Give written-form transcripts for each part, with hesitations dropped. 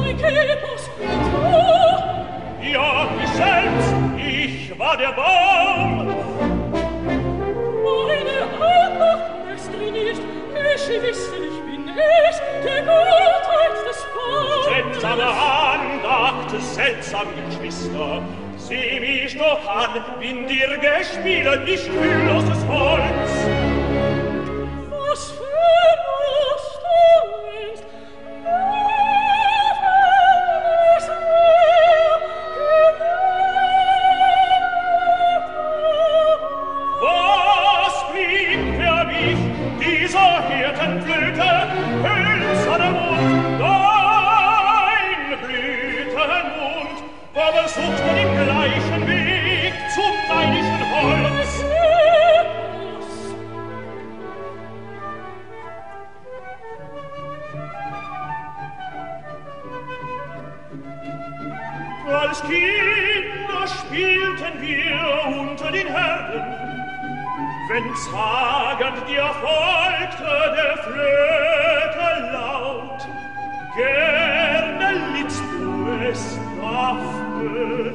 Ja, ich selbst, ich war der Baum. Meine Andacht lässt mich nicht, ich wisse, ich bin es, der Gottheit des Baums. Seltsame Andacht, seltsam Geschwister, sieh mich doch an, bin dir gespielt, nicht kühloses Holz. Was für Lust du ist, Was blieb für mich dieser Hirtenflöte, hölzerner Mund, dein Blütenmund, wo besucht man den gleichen Weg zum neidischen Holz? Als Kinder spielten wir unter den Herden, wenn zagend dir folgte der Flöte laut. Gerne littst du es, Daphne,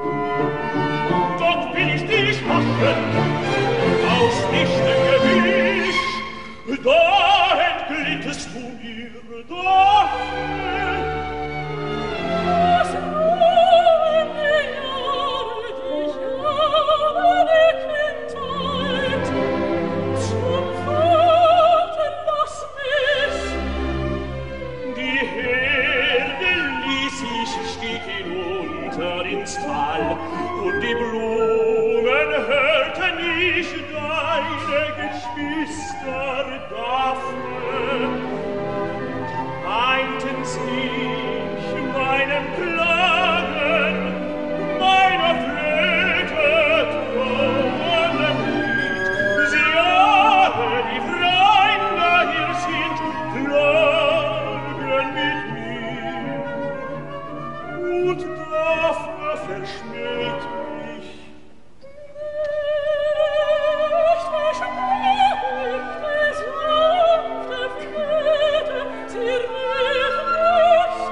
doch will ich dich machen aus dichtem Gebüsch, da entglittest du mir, Daphne. was ruhen die Jahre, die Kindheit, zum Vater lass mich. Die Herde ließ ich, stieg hinunter ins Tal, und die Blumen hörten ich deine Geschwister, Daphne. Meinten sich meinen Klagen, meiner Flöte drohenden Lied. Sie alle, die Freunde hier sind, klagen mit mir. Und Daphne verschmäht mich. Nicht verschmäht, es sanfte Flöte, sie rührt mich.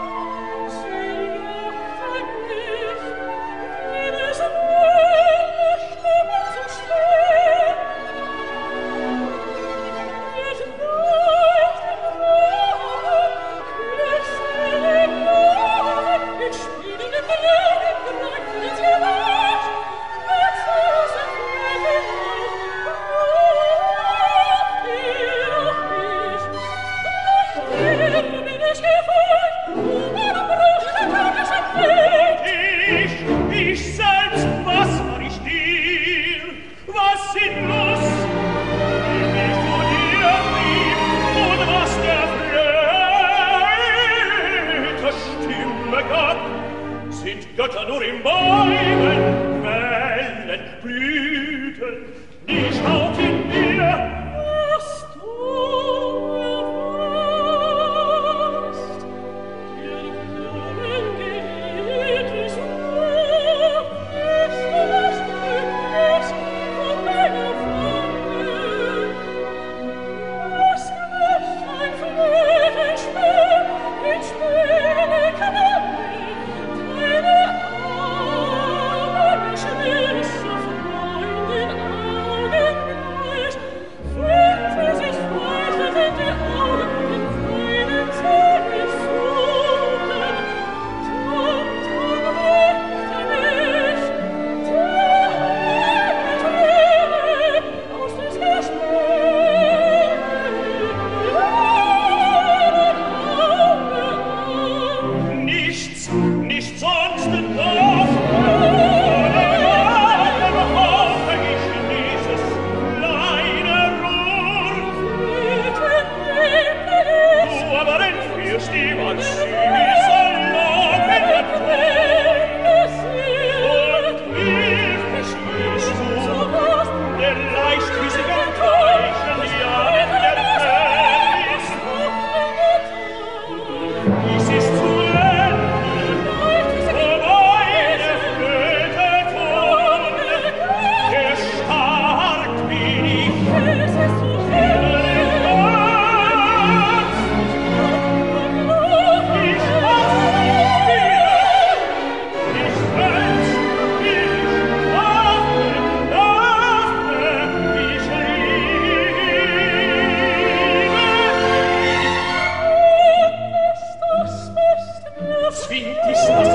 Wind ist das